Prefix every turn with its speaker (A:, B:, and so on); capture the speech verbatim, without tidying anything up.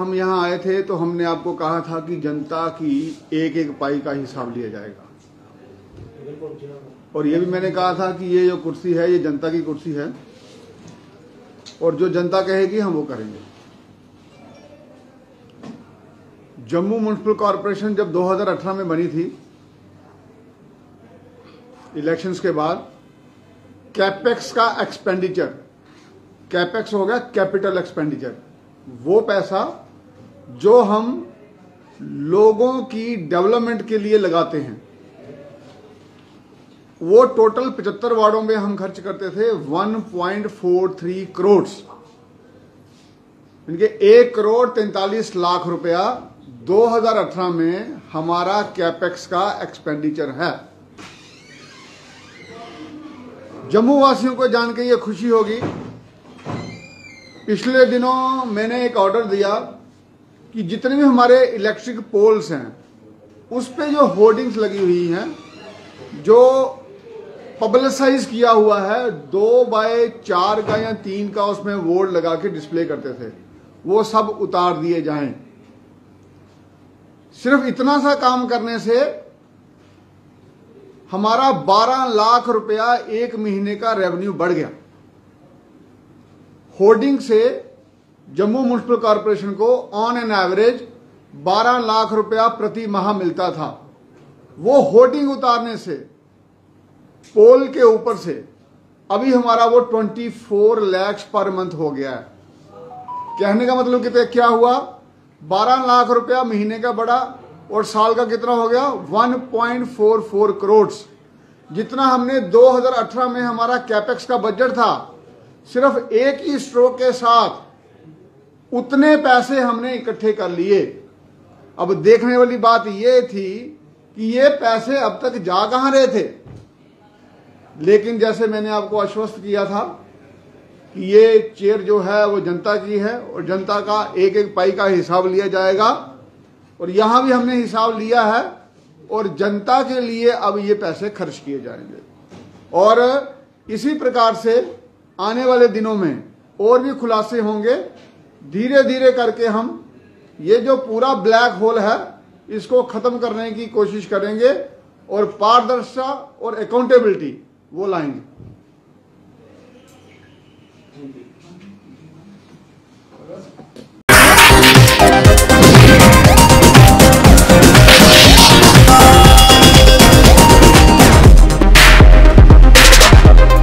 A: हम यहाँ आए थे तो हमने आपको कहा था कि जनता की एक एक पाई का हिसाब लिया जाएगा, और ये भी मैंने कहा था कि ये जो कुर्सी है ये जनता की कुर्सी है और जो जनता कहेगी हम वो करेंगे। जम्मू म्युनिसिपल कॉरपोरेशन जब दो हज़ार अठारह में बनी थी, इलेक्शंस के बाद, कैपेक्स का एक्सपेंडिचर, कैपेक्स हो गया कैपिटल एक्सपेंडिचर, वो पैसा जो हम लोगों की डेवलपमेंट के लिए लगाते हैं, वो टोटल पचहत्तर वार्डों में हम खर्च करते थे एक पॉइंट चार तीन करोड़, इनके एक करोड़ तैंतालीस लाख रुपया दो हज़ार अठारह में हमारा कैपेक्स का एक्सपेंडिचर है। जम्मू वासियों को जान के ये खुशी होगी, पिछले दिनों मैंने एक ऑर्डर दिया कि जितने भी हमारे इलेक्ट्रिक पोल्स हैं उस पे जो होर्डिंग्स लगी हुई हैं, जो पब्लिसाइज किया हुआ है, दो बाय चार का या तीन का उसमें बोर्ड लगा के डिस्प्ले करते थे, वो सब उतार दिए जाएं। सिर्फ इतना सा काम करने से हमारा बारह लाख रुपया एक महीने का रेवेन्यू बढ़ गया। होर्डिंग से जम्मू म्युनिसिपल कॉरपोरेशन को ऑन एन एवरेज बारह लाख रुपया प्रति माह मिलता था। वो होर्डिंग उतारने से, पोल के ऊपर से, अभी हमारा वो चौबीस लाख पर मंथ हो गया है। कहने का मतलब कितना क्या हुआ, बारह लाख रुपया महीने का बढ़ा और साल का कितना हो गया, एक पॉइंट चार चार करोड़। जितना हमने दो हज़ार अठारह में हमारा कैपेक्स का बजट था, सिर्फ एक ही स्ट्रोक के साथ उतने पैसे हमने इकट्ठे कर लिए। अब देखने वाली बात यह थी कि ये पैसे अब तक जा कहां रहे थे, लेकिन जैसे मैंने आपको आश्वस्त किया था कि ये चेयर जो है वो जनता की है और जनता का एक एक पाई का हिसाब लिया जाएगा, और यहां भी हमने हिसाब लिया है और जनता के लिए अब ये पैसे खर्च किए जाएंगे। और इसी प्रकार से आने वाले दिनों में और भी खुलासे होंगे। धीरे धीरे करके हम ये जो पूरा ब्लैक होल है इसको खत्म करने की कोशिश करेंगे और पारदर्शिता और अकाउंटेबिलिटी वो लाएंगे।
B: Thank you.